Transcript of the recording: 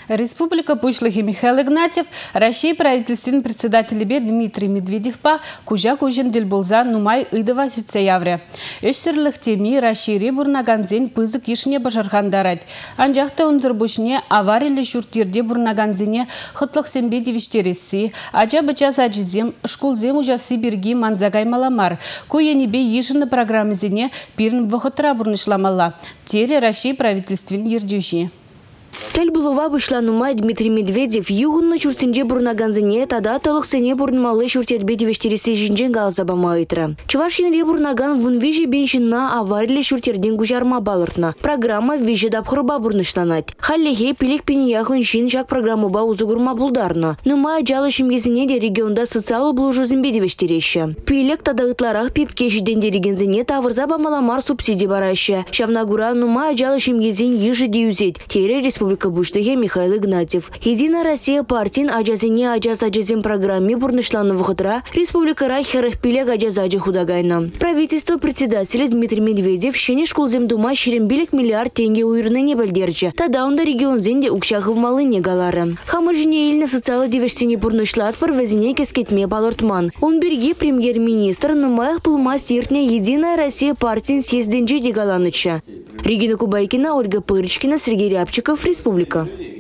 Республика Пушлыхи Михаил Игнатьев, Россия правительственный председатель Дмитрий Медведев по Кужа Кужин Дельбулза Нумай Идова Сюцеявре. Эшсерлых теми Россия бурнаганзен пызык ишне башархандарать. Анжахта унзырбушне аварили шуртирде бурнаганзене хытлық сембе девиштереси, ача бычас ачизем, шкулзем ужасы бирги манзагай маламар. Куенебе ешины программызене пирн вахытра бурнышламала. Тере Россия правительственный ердюши. Тельбулова вышла Нумай Дмитрий Медведев югунна чуртинже бурнаганзине тада талықсене бурнмалы шуртербе девештереси жинжен галзабама итра. Чувашинре бурнаган вунвижи беншинна аварили шуртерден гужарма балыртна. Программа вижи дабхырба бурнышланать. Халлеге пилек пенияхын шин шак программуба узугурма булдарна. Нумай жалышым езине де регионда социалы блужузымбе девештереща. Пилек тада ытларах пипкешиден дерегензине тавырзаба маламар субсидий бараща. Шавнагура Нумай жалышым езин ежи деюзет. Тере Республика Пушлыхи Михаил Игнатьев. Единая Россия партин ажазине ажазин программе бурнышланного хутра Республика Райхерах пилег ажазаджи худагайна. Правительство председателя Дмитрий Медведев шене школзем дума шерембилек миллиард тенге уйрны не бельдерче. Тада онда регион зенде укшахы в малыне галары. Хамыржине ильна социалы девештине бурнышлат парвазине кескетме балортман. Он берги премьер-министр Нумаях пылма сиртне Единая Россия партин съезденджи дегаланыча. Регина Кубайкина, Ольга Пырочкина, Сергей Рябчиков, Республика.